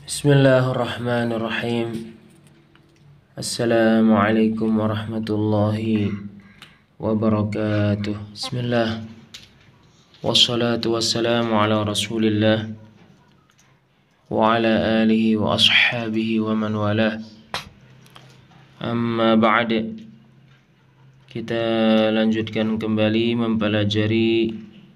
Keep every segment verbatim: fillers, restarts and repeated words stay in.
Bismillahirrahmanirrahim. Assalamualaikum warahmatullahi wabarakatuh. Bismillah. Wassalatu wassalamu ala rasulillah wa ala alihi wa ashabihi wa man walah. Amma ba'd. Kita lanjutkan kembali mempelajari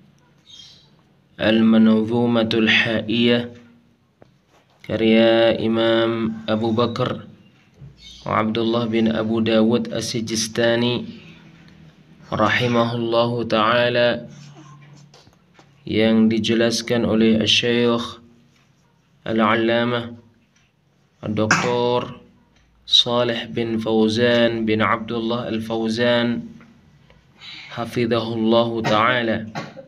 Al-Manzumatul Haiyah karya Imam Abu Bakar Abdullah bin Abu Dawud As-Sijistani rahimahullahu ta'ala, yang dijelaskan oleh Syekh Al-Allamah Doktor Salih bin Fauzan bin Abdullah Al-Fauzan hafizahullahu ta'ala.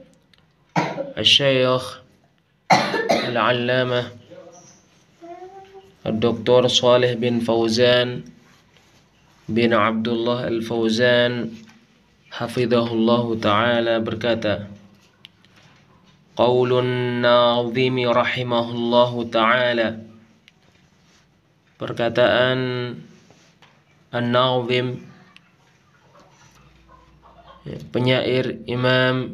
Syekh Al-Allamah Doktor Salih bin Fauzan bin Abdullah Al-Fauzan hafizahullahu ta'ala berkata, Qaulun Nazimi rahimahullahu ta'ala, perkataan An-Nazim, penyair Imam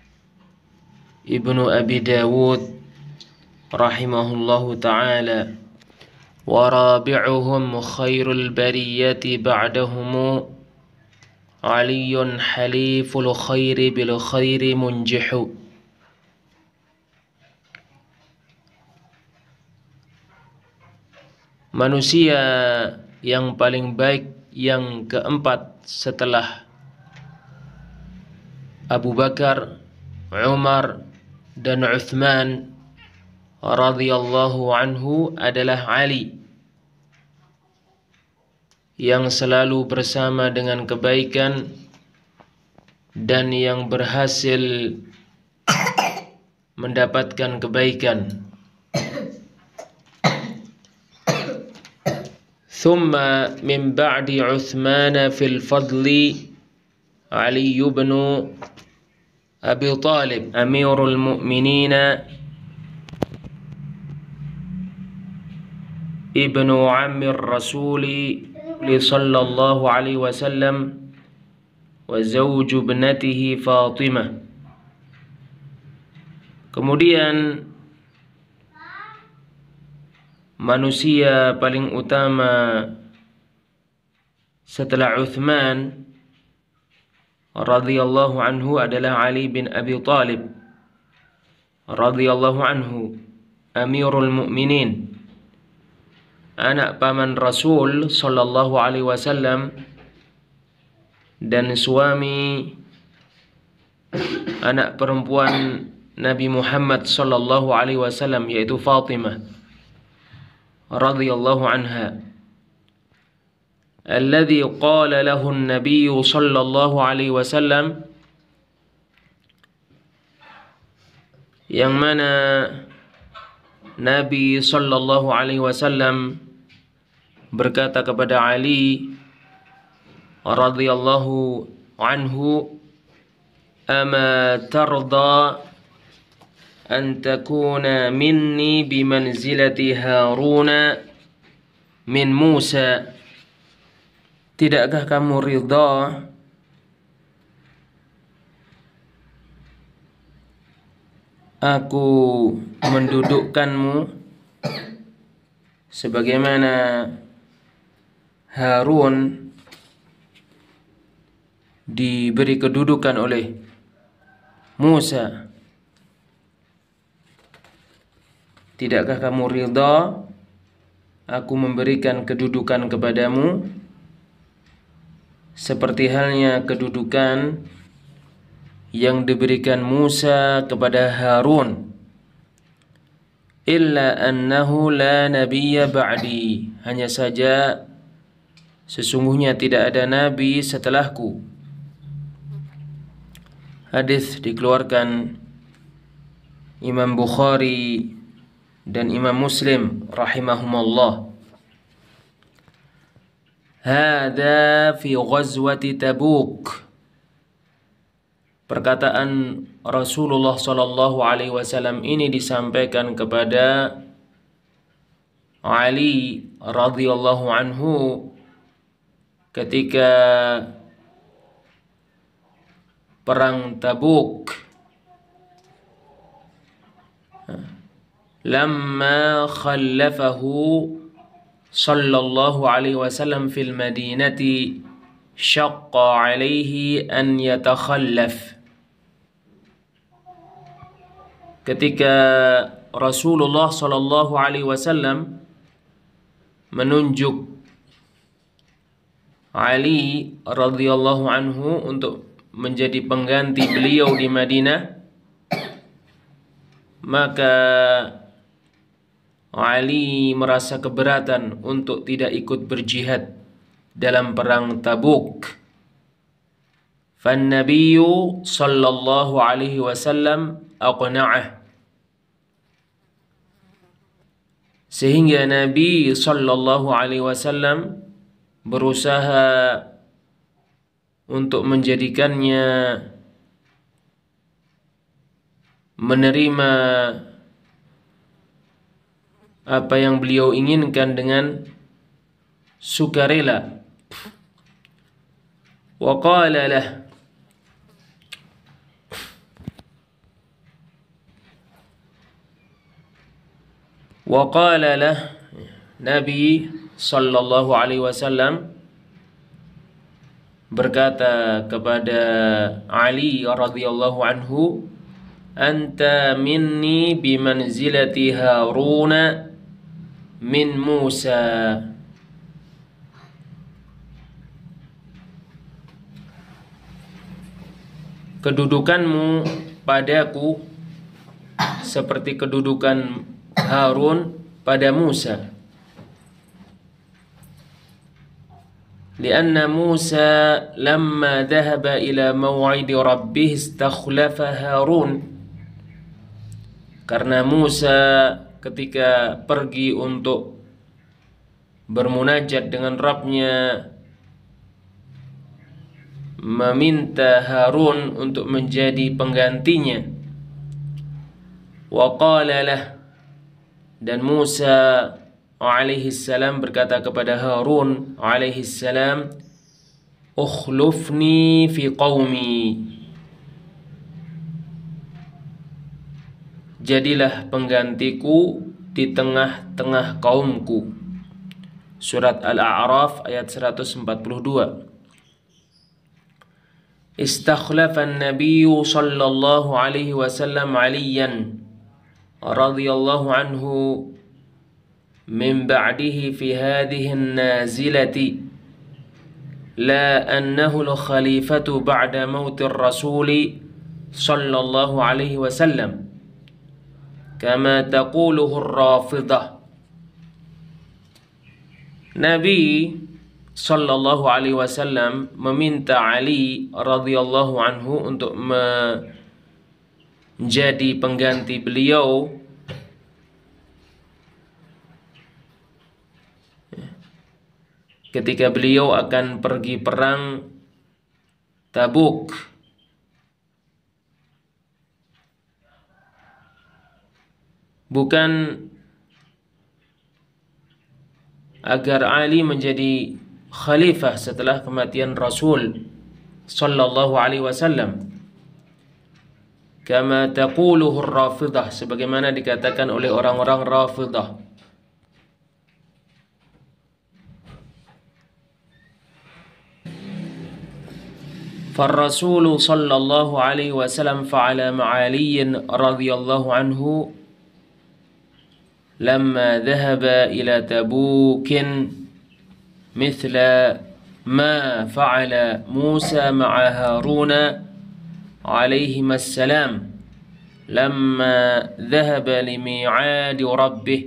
Ibnu Abi Dawud rahimahullahu ta'ala, wa rabi'uhum khairul bariyati ba'dahumu aliyun haliful khairi bil khairi munjihu. Manusia yang paling baik yang keempat setelah Abu Bakar, Umar dan Uthman radhiyallahu anhu adalah Ali, yang selalu bersama dengan kebaikan dan yang berhasil mendapatkan kebaikan. Thumma min ba'di Uthman fil fadli Ali ibn Abi Talib Amirul Mu'minina ibnu Ammir Rasuli sallallahu alaihi wasallam wa zawju ibnatihi Fatimah. Kemudian manusia paling utama setelah Uthman radhiyallahu anhu adalah Ali bin Abi Talib radhiyallahu anhu, Amirul Mu'minin, anak paman Rasul sallallahu alaihi wasallam dan suami anak perempuan Nabi Muhammad sallallahu alaihi wasallam, yaitu Fatimah radhiyallahu anha. Alladhi qala lahu an-nabiy sallallahu alaihi wasallam, yang mana Nabi sallallahu alaihi wasallam berkata kepada Ali radhiyallahu anhu, ama tarda an takuna minni bimanzilati Haruna min Musa, tidakkah kamu ridha aku mendudukkanmu sebagaimana Harun diberi kedudukan oleh Musa? Tidakkah kamu ridha aku memberikan kedudukan kepadamu seperti halnya kedudukan yang diberikan Musa kepada Harun? Illa annahu la nabiyya ba'di, hanya saja sesungguhnya tidak ada nabi setelahku. Hadis dikeluarkan Imam Bukhari dan Imam Muslim rahimahumullah. Hada fi ghazwati Tabuk, perkataan Rasulullah sallallahu alaihi wasallam ini disampaikan kepada Ali radhiyallahu anhu ketika perang Tabuk, lamma khallafahu sallallahu alaihi wasallam fil madinati syaqqa alaihi an yatakhallaf. Ketika Rasulullah sallallahu alaihi wasallam menunjuk Ali radhiyallahu anhu untuk menjadi pengganti beliau di Madinah, maka Ali merasa keberatan untuk tidak ikut berjihad dalam perang Tabuk. Fan-nabiyyu sallallahu alaihi wasallam aqna'ah. Sehingga Nabi sallallahu alaihi wasallam berusaha untuk menjadikannya menerima apa yang beliau inginkan dengan sukarela. Wa qala lah, wa qala lah, Nabi sallallahu alaihi wasallam berkata kepada Ali radhiyallahu anhu, anta minni bimanzilati Haruna min Musa. Kedudukanmu padaku seperti kedudukan Harun pada Musa. Lianna Musa lamma dhahaba ila maw'idi rabbih istakhlafa Harun. Karena Musa ketika pergi untuk bermunajat dengan Rabbnya, meminta Harun untuk menjadi penggantinya. Wa qala lah, dan Musa alaihi salam berkata kepada Harun alaihi salam, ukhlufni fi qaumi, jadilah penggantiku di tengah-tengah kaumku. Surat Al-A'raf ayat seratus empat puluh dua. Istakhlafa an-nabiyyu sallallahu alaihi wasallam Aliyan radhiyallahu anhu min ba'dihi fi hadhihi an-nazilati, la annahu al-khalifatu ba'da mautir rasuli sallallahu alaihi wasallam kama taquluhu ar-rafidah. Nabi sallallahu alaihi wasallam meminta Ali radhiyallahu anhu untuk menjadi pengganti beliau ketika beliau akan pergi perang Tabuk. Bukan agar Ali menjadi khalifah setelah kematian Rasul sallallahu alaihi wasallam, kama taquluhu ar-rafidah, sebagaimana dikatakan oleh orang-orang Rafidah. فالرسول صلى الله عليه وسلم فعل مع علي رضي الله عنه لما ذهب إلى تبوك مثل ما فعل موسى مع هارون عليهما السلام لما ذهب لميعاد ربه.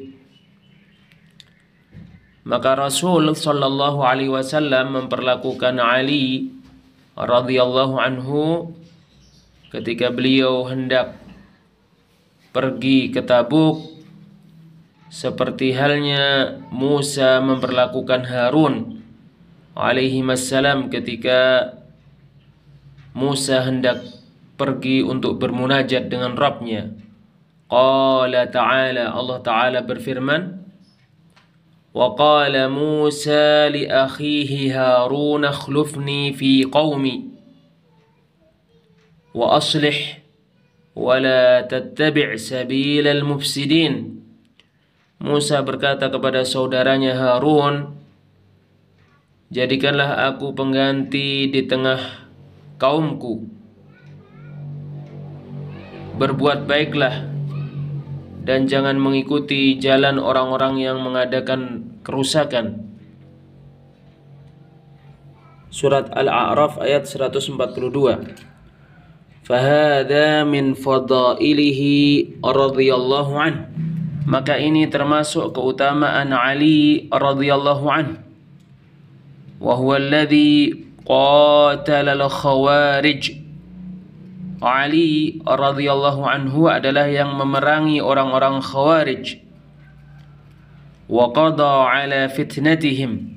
Maka Rasul sallallahu alaihi wasallam memperlakukan Ali radhiyallahu anhu ketika beliau hendak pergi ke Tabuk seperti halnya Musa memperlakukan Harun alaihi wassalam ketika Musa hendak pergi untuk bermunajat dengan Rabbnya. Qala ta'ala, Allah Ta'ala berfirman, وقال موسى لأخيه هارون اخلفني في قومي وأصلح ولا تتبع سبيل المفسدين. Musa berkata kepada saudaranya Harun, jadikanlah aku pengganti di tengah kaumku. Berbuat baiklah dan jangan mengikuti jalan orang-orang yang mengadakan kerusakan. Surat Al-A'raf ayat seratus empat puluh dua. Fahada min fadailihi radhiyallahu anhu. Maka ini termasuk keutamaan Ali radhiyallahu anhu. Wa huwa alladhi qatala al-khawarij. Ali radhiyallahu anhu adalah yang memerangi orang-orang Khawarij. Wa qada ala fitnatihim.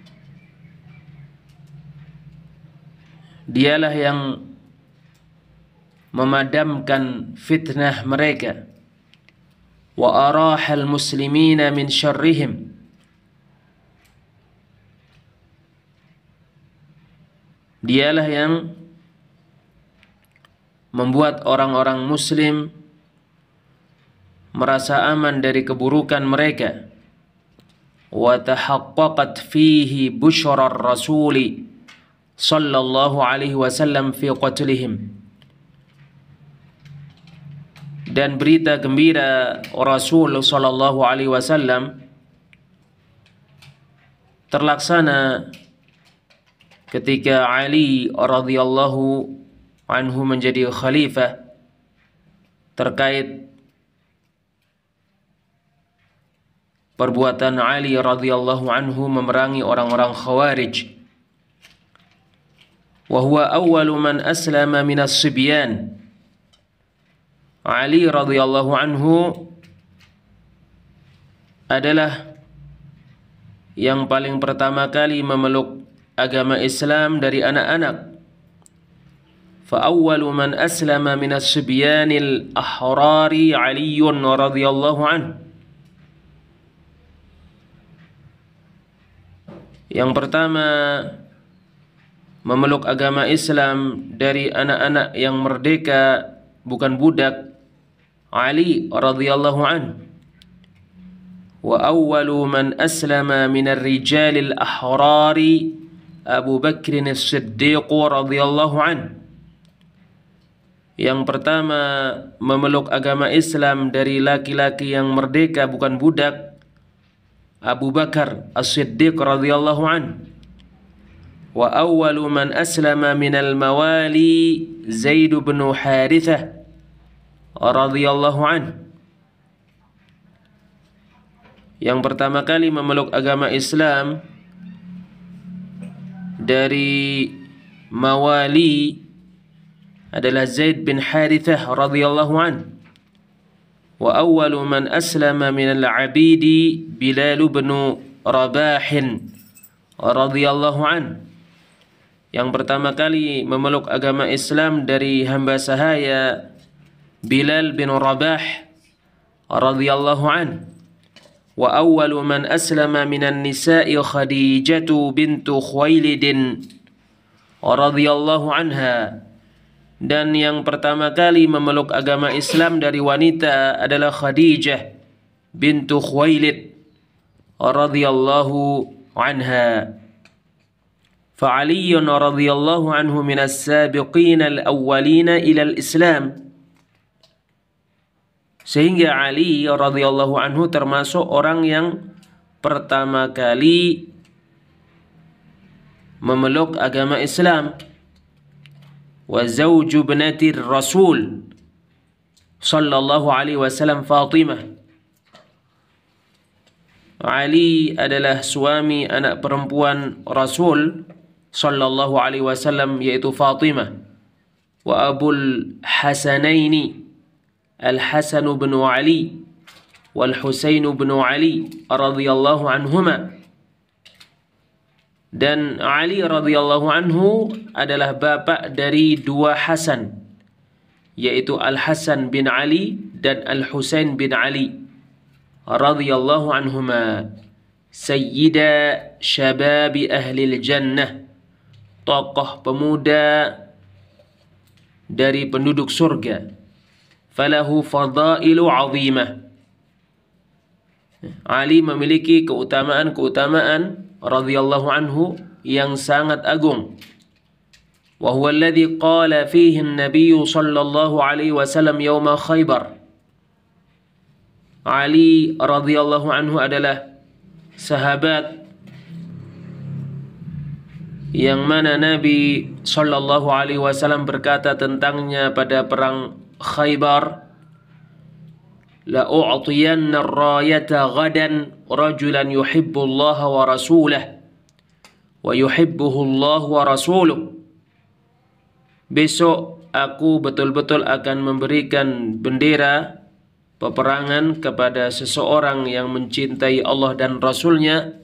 Dialah yang memadamkan fitnah mereka. Wa arahal muslimina min syarrihim. Dialah yang membuat orang-orang muslim merasa aman dari keburukan mereka. Wa tahaqqaqat fihi busyrar rasuli sallallahu alaihi wasallam fi qatlihim. Dan berita gembira Rasul sallallahu alaihi wasallam terlaksana ketika Ali radhiyallahu anhu menjadi khalifah terkait perbuatan Ali radhiyallahu anhu memerangi orang-orang Khawarij. Wa huwa awwalu man aslama minas sibyan. Ali radhiyallahu anhu adalah yang paling pertama kali memeluk agama Islam dari anak-anak. Fa awwalu man aslama minas sibyanil ahrari Ali radhiyallahu anhu. Yang pertama memeluk agama Islam dari anak-anak yang merdeka, bukan budak, Ali radhiyallahu anhu. Wa awwalu man aslama minar rijalil ahrari Abu Bakr as-Siddiq radhiyallahu anhu. Yang pertama memeluk agama Islam dari laki-laki yang merdeka, bukan budak, Abu Bakar as-Siddiq radhiyallahu anhu. Wa awwalu man aslama minal mawali Zaid bin Harithah radhiyallahu anhu. Yang pertama kali memeluk agama Islam dari mawali adalah Zaid bin Harithah radhiyallahu anhu. Wa awwalu man aslama minal abidi Bilal bin Rabah radhiyallahu anhu. Yang pertama kali memeluk agama Islam dari hamba sahaya Bilal bin Rabah radhiyallahu anhu. Wa awwalu man aslama minan nisa'i Khadijatu bintu Khuwailid radhiyallahu anha. Dan yang pertama kali memeluk agama Islam dari wanita adalah Khadijah bintu Khuwailid radhiyallahu anha. فعلي رضي الله عنه من السابقين الأولين إلى الإسلام. Sehingga Ali radhiyallahu anhu termasuk orang yang pertama kali memeluk agama Islam. Wa zawju ibnati Rasul sallallahu alaihi wasallam Fatimah. Ali adalah suami anak perempuan Rasul sallallahu alaihi wasallam, yaitu Fatimah. Wa Abul Hasanaini Al-Hasan bin Ali wal Husain bin Ali radhiyallahu anhuma. Dan Ali radhiyallahu anhu adalah bapak dari dua Hasan, yaitu Al-Hasan bin Ali dan Al-Husain bin Ali radhiyallahu anhuma. sayyida syababi ahlil jannah, tokoh pemuda dari penduduk surga. Falahu fadailu azimah. Ali memiliki keutamaan-keutamaan radhiyallahu anhu yang sangat agung. Wa huwa alladhi qala fihi an-nabiy sallallahu alaihi wasallam yauma Khaybar. Ali radhiyallahu anhu adalah sahabat yang mana Nabi sallallahu alaihi wasallam berkata tentangnya pada perang Khaybar, la u'tiyanna ar-rayata ghadan rajulan yuhibbu Allah wa rasulahu wa yuhibbuhu Allah wa rasuluhu. Besok aku betul-betul akan memberikan bendera peperangan kepada seseorang yang mencintai Allah dan Rasulnya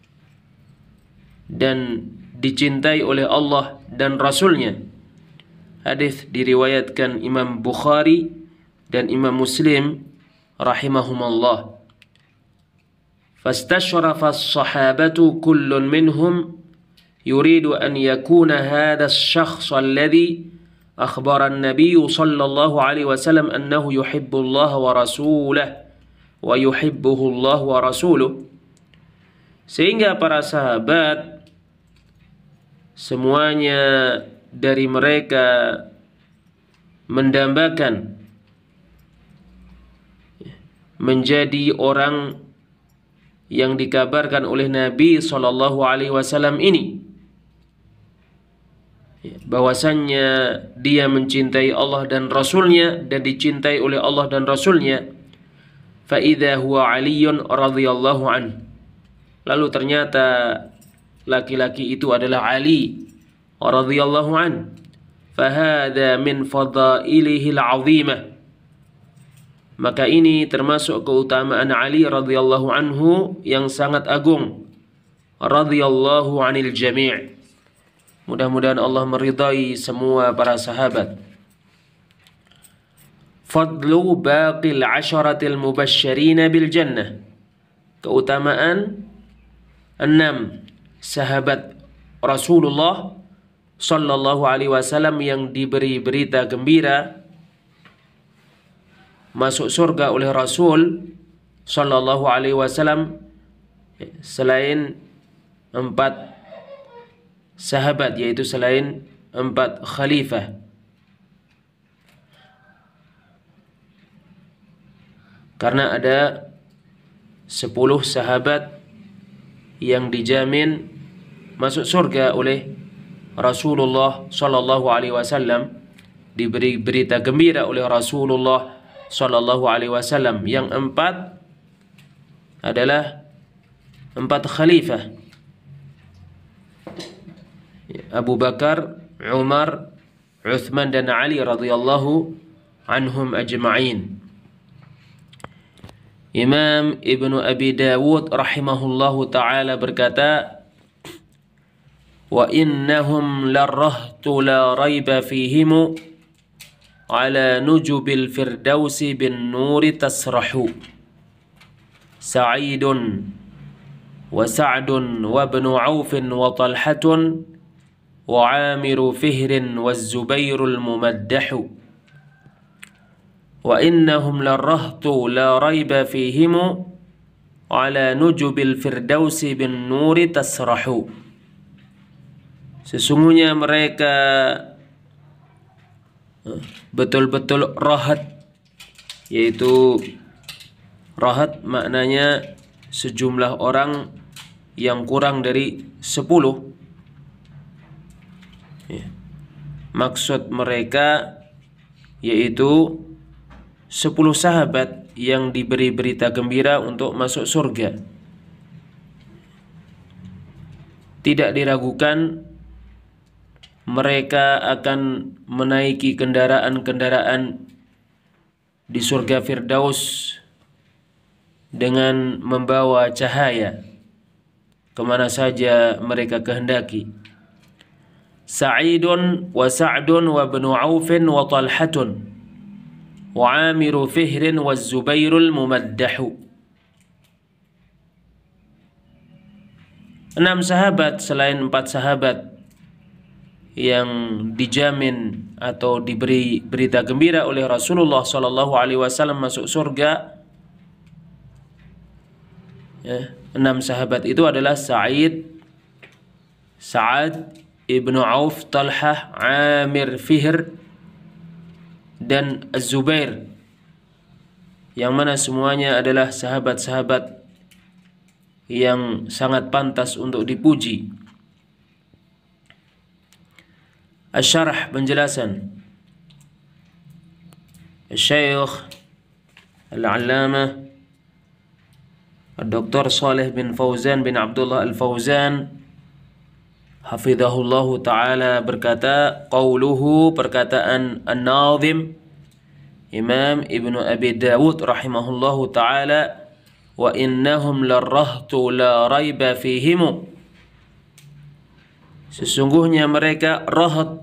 dan dicintai oleh Allah dan Rasulnya. Hadis diriwayatkan Imam Bukhari dan Imam Muslim rahimahumallah. Fastashrafa as-sahabatu kullun minhum yuridu an yakuna hadha ash-shakhs alladhi akhbara an-nabiy sallallahu alaihi wasallam annahu yuhibbu Allah wa rasulahu wa yuhibbuhu Allah wa rasuluhu. Sehingga para sahabat semuanya dari mereka mendambakan menjadi orang yang dikabarkan oleh Nabi sallallahu alaihi wasallam ini, bahwasannya dia mencintai Allah dan Rasulnya dan dicintai oleh Allah dan Rasulnya. Fa idza huwa Aliyun radhiyallahu an. Lalu ternyata laki-laki itu adalah Ali radhiyallahu an. Fa hadza min fadailihi al-'azimah. Maka ini termasuk keutamaan Ali radhiyallahu anhu yang sangat agung. Radhiyallahu 'anil jami'. Mudah-mudahan Allah meridai semua para sahabat. Fadlu baqil asharatil mubasysyirin bil jannah. Keutamaan enam sahabat Rasulullah sallallahu alaihi wasallam yang diberi berita gembira masuk surga oleh Rasul sallallahu alaihi wasallam selain empat sahabat, yaitu selain empat khalifah. Karena ada sepuluh sahabat yang dijamin masuk surga oleh Rasulullah sallallahu alaihi wasallam, diberi berita gembira oleh Rasulullah sallallahu alaihi wasallam. Yang empat adalah empat khalifah, Abu Bakar, Umar, Uthman dan Ali radhiyallahu anhum ajma'in. Imam Ibnu Abi Dawud rahimahullahu ta'ala berkata, wa innahum larrahtu la raiba fihimu ala nujubil firdausi bin nuri tasrahu Sa'idun wa Sa'dun wa ibnu Aufin wa Talhatun wa Amiru Fihrin wa Zubairul Mumaddahu wa innahum larrahtu la raiba fihimu ala nujubil firdausi bin nuri tasrahu. Sesungguhnya mereka betul-betul rahat, yaitu rahat maknanya sejumlah orang yang kurang dari sepuluh. Maksud mereka yaitu sepuluh sahabat yang diberi berita gembira untuk masuk surga. Tidak diragukan mereka akan menaiki kendaraan-kendaraan di surga Firdaus dengan membawa cahaya kemana saja mereka kehendaki. Sa'idun wa Sa'dun wa ibnu Aufin wa Talhatun wa Amiru Fihrin wa Zubairul Mumaddahu. enam sahabat selain empat sahabat yang dijamin atau diberi berita gembira oleh Rasulullah Shallallahu Alaihi Wasallam masuk surga. Ya, enam sahabat itu adalah Sa'id, Sa'ad, Ibnu Auf, Talhah, Amir, Fihr, dan Az-Zubair, yang mana semuanya adalah sahabat-sahabat yang sangat pantas untuk dipuji. Asy-syarh, penjelasan Syekh Al-Allamah Doktor Shalih bin Fauzan bin Abdullah Al-Fauzan hafizahullahu ta'ala berkata, qauluhu, perkataan An-Nazim Imam Ibnu Abi Dawud rahimahullahu ta'ala, wa innahum larrahtu la raiba fihimu, sesungguhnya mereka rahat,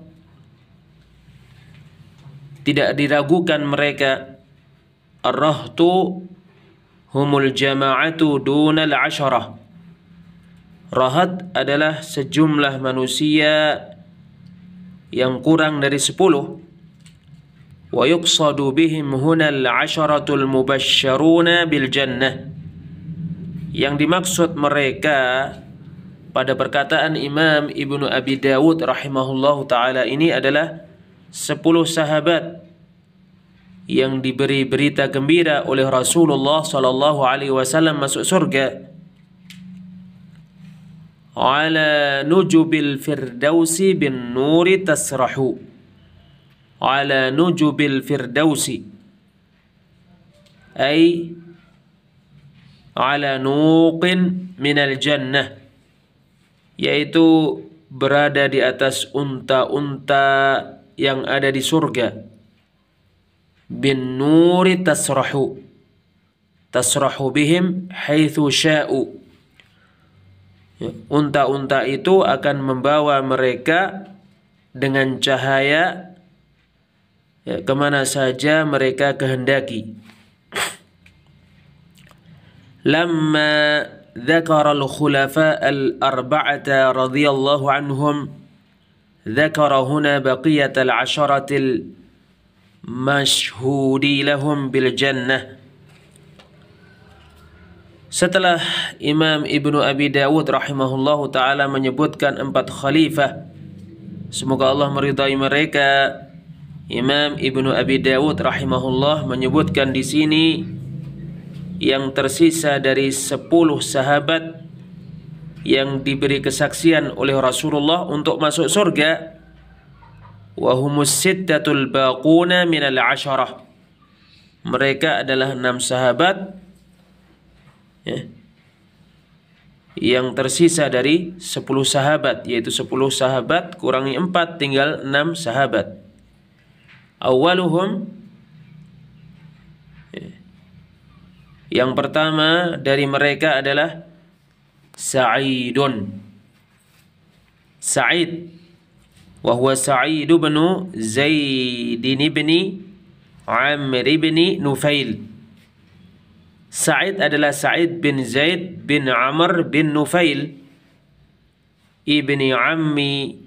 tidak diragukan mereka. Ar-rahtu humul jama'atu dunal asharah. Rahat adalah sejumlah manusia yang kurang dari sepuluh. Wa yuqsadu bihim hunal asharatul mubasysyaruna bil jannah. Yang dimaksud mereka pada perkataan Imam Ibnu Abi Dawud rahimahullahu ta'ala ini adalah sepuluh sahabat yang diberi berita gembira oleh Rasulullah Sallallahu Alaihi Wasallam masuk surga. Ala nujubil firdausi bin nuri tasrahu. Ala nujubil firdausi, ay ala nuqin minal jannah, yaitu berada di atas unta-unta yang ada di surga. Bin nuri tasrahu, tasrahu bihim haitsu sya'u. Unta-unta itu akan membawa mereka dengan cahaya ya, kemana saja mereka kehendaki. Lamma dzakara al-khulafa al-arba'ata radhiyallahu anhum, dzakara huna baqiyat al-asharati al-mashhudi lahum bil jannah. Setelah Imam Ibnu Abi Dawud rahimahullahu ta'ala menyebutkan empat khalifah, semoga Allah meridai mereka, Imam Ibnu Abi Dawud rahimahullah menyebutkan di sini yang tersisa dari sepuluh sahabat yang diberi kesaksian oleh Rasulullah untuk masuk surga. Wa humus sittatul baquna minal asharah. Mereka adalah enam sahabat ya, yang tersisa dari sepuluh sahabat, yaitu sepuluh sahabat kurangi empat tinggal enam sahabat. Awaluhum, yang pertama dari mereka adalah Sa'idun, Sa'id, wa huwa Sa'id bin Zaid bin Amr bin Nufail. Sa'id adalah Sa'id bin Zaid bin Amr bin Nufail ibni ammi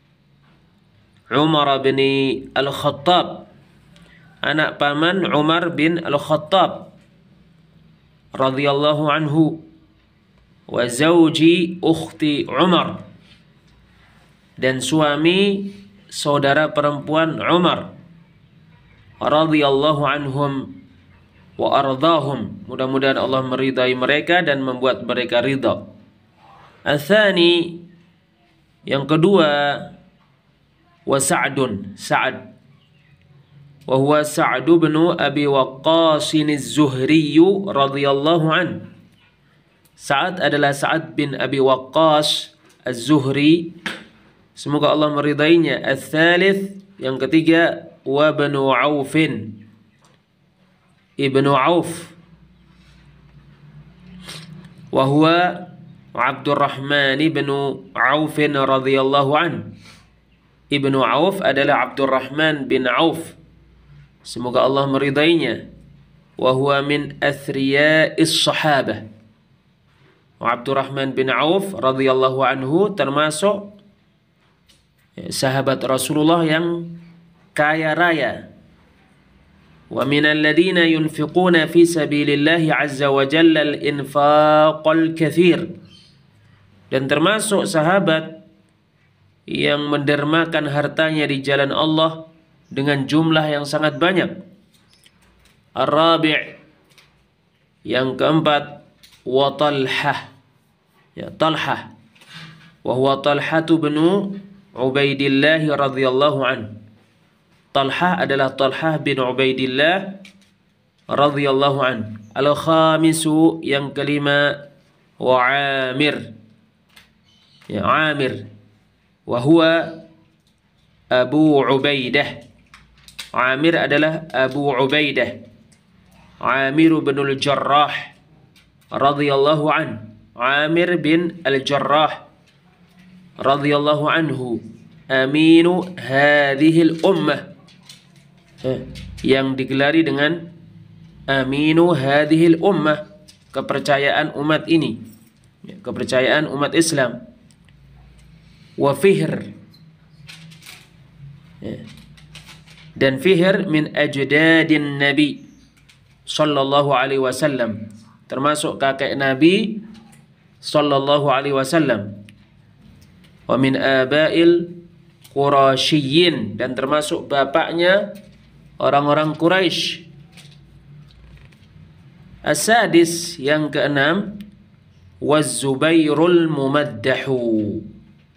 Umar bin Al-Khattab, anak paman Umar bin Al-Khattab radhiyallahu anhu, wa zawji ukhti Umar, dan suami saudara perempuan Umar radhiyallahu anhum wa ardahum. Mudah-mudahan Allah meridai mereka dan membuat mereka ridha. Atsani, yang kedua, wa Sa'dun, Sa'ad, wa huwa Sa'd bin Abi Waqqas az-Zuhri radhiyallahu an. Sa'ad adalah Sa'ad bin Abi Waqqas az-Zuhri, semoga Allah meridainya. Ats-tsalits, yang ketiga, wa Banu Aufin, Ibnu Auf, wa huwa Abdurrahman ibn Auf radhiyallahu an. Ibnu Auf adalah Abdurrahman bin Auf, semoga Allah meridainya. Wa huwa min athriya'is sahabah, Abdurrahman bin Auf radhiyallahu anhu termasuk sahabat Rasulullah yang kaya raya. Wa minal ladina yunfiquna fi sabilillahi azza wa jalla al-infaqal katsir. Dan termasuk sahabat yang mendermakan hartanya di jalan Allah dengan jumlah yang sangat banyak. Ar-rabi', yang keempat, wa Talhah, ya Talhah, wa huwa Talhatu bin Ubaidillah radhiyallahu an. Talhah adalah Talhah bin Ubaidillah radhiyallahu an. Al-khamisu, yang kelima, wa Amir, ya Amir, wa huwa Abu Ubaidah. Amir adalah Abu Ubaidah, Amir bin al-Jarrah radhiyallahu an. Amir bin al-Jarrah radhiyallahu anhu, aminu hadhihi al-ummah, yang digelari dengan aminu hadhihi al-ummah, kepercayaan umat ini, kepercayaan umat Islam. Wa Fihr, dan Fihr min ajdadin Nabi sallallahu alaihi wasallam, termasuk kakek Nabi sallallahu alaihi wasallam. Wa min abail Quraisyin, dan termasuk bapaknya orang-orang Quraisy. As-sadis, yang keenam, waz-Zubairul mumaddahu,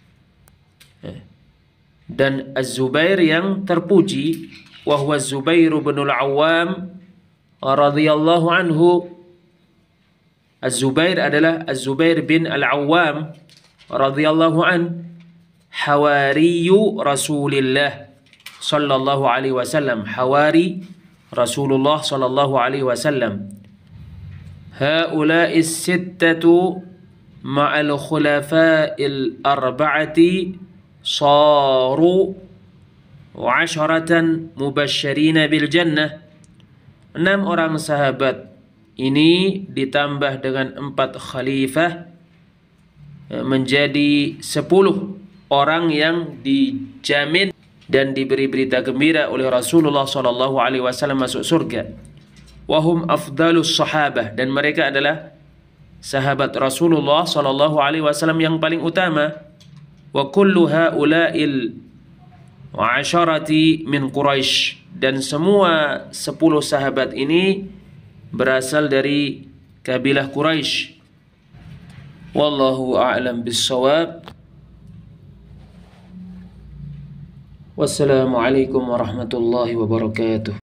dan Az-Zubair yang terpuji, wa huwa Az-Zubair bin al-Awwam radhiyallahu anhu. Az-Zubair adalah Az-Zubair bin al-Awwam radhiyallahu an, hawariyu Rasulillah sallallahu alaihi wasallam, hawari Rasulullah sallallahu alaihi wasallam. Haula'i sittatu ma'al khulafa'il arba'ati saru asharatan mubasyirina bil jannah. Enam orang sahabat ini ditambah dengan empat khalifah menjadi sepuluh orang yang dijamin dan diberi berita gembira oleh Rasulullah sallallahu alaihi wasallam masuk surga. Wahum afdalus sahabah, dan mereka adalah sahabat Rasulullah sallallahu alaihi wasallam yang paling utama. Wa kullu haula'il asharati min Quraisy, dan semua sepuluh sahabat ini berasal dari kabilah Quraisy. Wallahu a'lam bis-shawab. Wassalamualaikum warahmatullahi wabarakatuh.